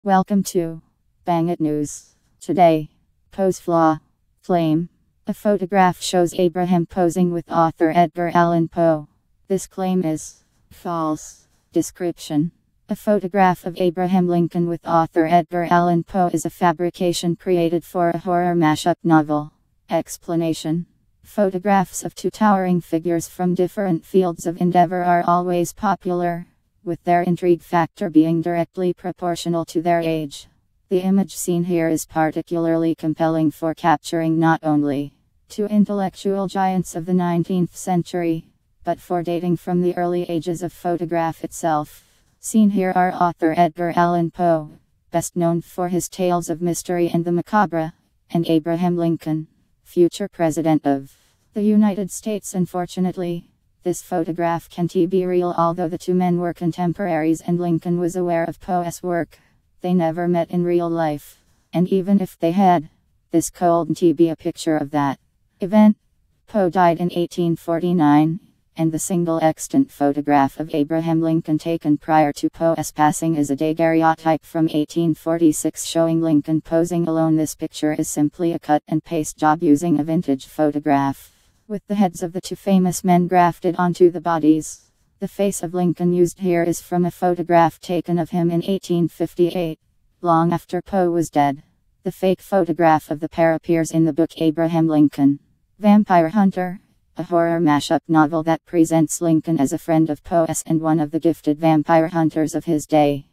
Welcome to Bang It News. Today, pose flaw, claim. A photograph shows Abraham posing with author Edgar Allan Poe. This claim is false. Description: a photograph of Abraham Lincoln with author Edgar Allan Poe is a fabrication created for a horror mashup novel. Explanation: photographs of two towering figures from different fields of endeavor are always popular, with their intrigue factor being directly proportional to their age. The image seen here is particularly compelling for capturing not only two intellectual giants of the 19th century, but for dating from the early ages of photograph itself. Seen here are author Edgar Allan Poe, best known for his tales of mystery and the macabre, and Abraham Lincoln, future President of the United States. Unfortunately, this photograph can't be real, although the two men were contemporaries and Lincoln was aware of Poe's work. They never met in real life, and even if they had, this couldn't be a picture of that event. Poe died in 1849, and the single extant photograph of Abraham Lincoln taken prior to Poe's passing is a daguerreotype from 1846 showing Lincoln posing alone. This picture is simply a cut and paste job using a vintage photograph, with the heads of the two famous men grafted onto the bodies. The face of Lincoln used here is from a photograph taken of him in 1858, long after Poe was dead. The fake photograph of the pair appears in the book Abraham Lincoln, Vampire Hunter, a horror mashup novel that presents Lincoln as a friend of Poe's and one of the gifted vampire hunters of his day.